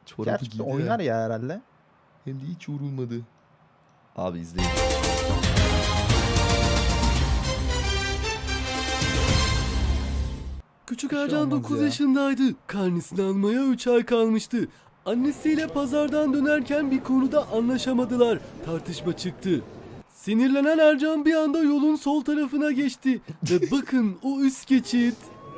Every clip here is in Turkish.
Çorabı Gerçekten giydi oynar ya. ya herhalde. Hem de hiç yorulmadı. Abi izleyin. Küçük Bir şey Ercan olmaz 9 ya. yaşındaydı. Karnesini almaya 3 ay kalmıştı. Annesiyle pazardan dönerken bir konuda anlaşamadılar. Tartışma çıktı. Sinirlenen Ercan bir anda yolun sol tarafına geçti. Ve bakın o üst geçit.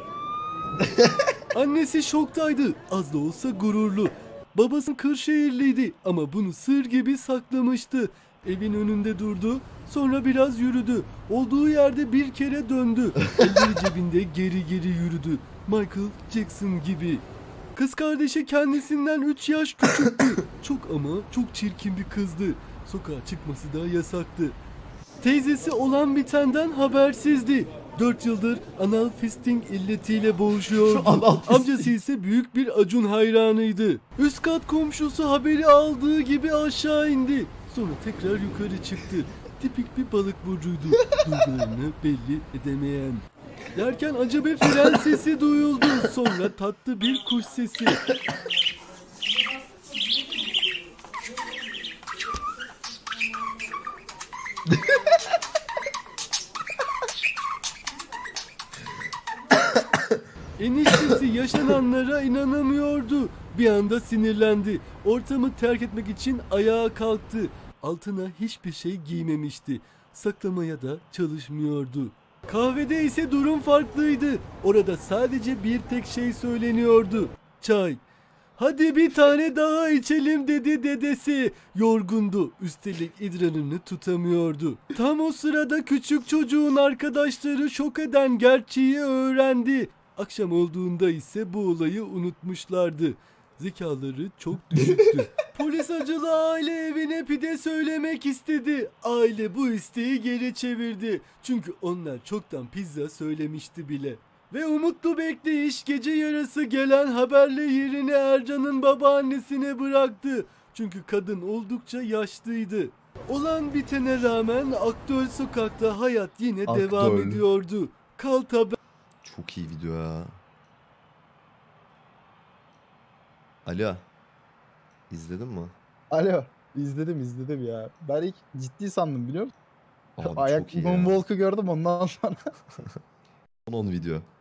Annesi şoktaydı. Az da olsa gururlu. Babası Kırşehirliydi ama bunu sır gibi saklamıştı. Evin önünde durdu. Sonra biraz yürüdü. Olduğu yerde bir kere döndü. Elleri cebinde geri geri yürüdü. Michael Jackson gibi. Kız kardeşi kendisinden 3 yaş küçüktü. Çok ama çok çirkin bir kızdı. Sokağa çıkması da yasaktı. Teyzesi olan bitenden habersizdi. 4 yıldır anal fisting illetiyle boğuşuyordu. Anal fisting. Amcası ise büyük bir Acun hayranıydı. Üst kat komşusu haberi aldığı gibi aşağı indi. Sonra tekrar yukarı çıktı. Tipik bir balık burcuydu. Duygularını belli edemeyen. Derken acı bir fren sesi duyuldu. Sonra tatlı bir kuş sesi. Eniştesi yaşananlara inanamıyordu. Bir anda sinirlendi. Ortamı terk etmek için ayağa kalktı. Altına hiçbir şey giymemişti. Saklamaya da çalışmıyordu. Kahvede ise durum farklıydı. Orada sadece bir tek şey söyleniyordu. Çay. Hadi bir tane daha içelim dedi dedesi. Yorgundu. Üstelik idrarını tutamıyordu. Tam o sırada küçük çocuğun arkadaşları şok eden gerçeği öğrendi. Akşam olduğunda ise bu olayı unutmuşlardı. Zekaları çok düşüktü. Polis acılı aile evine pide söylemek istedi. Aile bu isteği geri çevirdi. Çünkü onlar çoktan pizza söylemişti bile. Ve umutlu bekleyiş gece yarısı gelen haberle yerini Ercan'ın babaannesine bıraktı. Çünkü kadın oldukça yaşlıydı. Olan bitene rağmen Aktüel Sokak'ta hayat yine devam Aktüel. ediyordu. Kalt haber. Çok iyi video ya. Alo. İzledin mi? Alo. İzledim ya. Ben ilk ciddi sandım biliyor musun? Abi Ayak çok iyi ya. moonwalk'ı gördüm ondan sonra. 10 video.